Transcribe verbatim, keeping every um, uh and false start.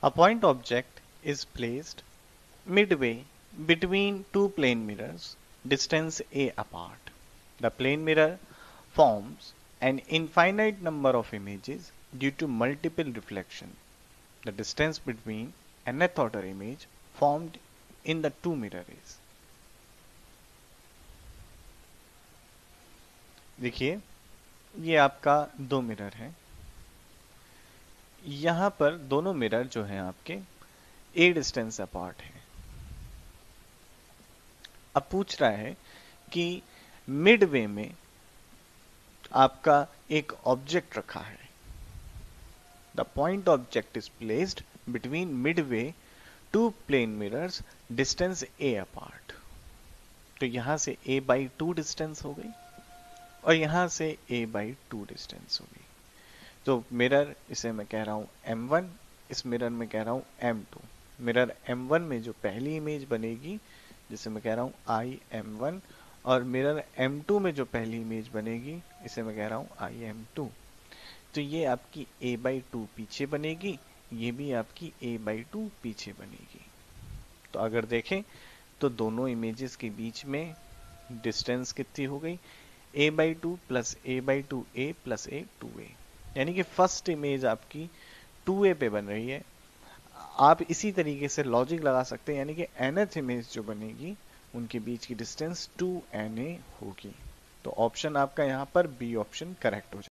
A point object is placed midway between two plane mirrors, distance a apart. The plane mirror forms an infinite number of images due to multiple reflection. The distance between nth order image formed in the two mirror is. देखिए ये आपका दो mirror है, यहां पर दोनों mirror जो हैं आपके ए डिस्टेंस अपार्ट है। अब पूछ रहा है कि मिडवे में आपका एक ऑब्जेक्ट रखा है। The point object is placed between midway two plane mirrors, distance a apart. तो यहां से a बाई टू डिस्टेंस हो गई और यहां से a बाई टू डिस्टेंस हो गई। तो मिरर इसे मैं कह रहा हूं एम वन, इस मिरर में कह रहा हूं M two. Mirror M one में जो पहली इमेज बनेगी जिसे मैं कह रहा हूं आई एम वन, और मिरर एम टू में जो पहली इमेज बनेगी इसे मैं कह रहा हूं आई एम टू। तो ये आपकी a बाई टू पीछे बनेगी, ये भी आपकी a बाई टू पीछे बनेगी। तो अगर देखें तो दोनों इमेजेस के बीच में डिस्टेंस कितनी हो गई, a by two plus a by two a plus a two a, यानी कि फर्स्ट इमेज आपकी टू ए पे बन रही है। आप इसी तरीके से लॉजिक लगा सकते हैं, यानी कि nth इमेज जो बनेगी उनके बीच की डिस्टेंस टू एन ए होगी। तो ऑप्शन आपका यहाँ पर बी ऑप्शन करेक्ट हो जाएगा।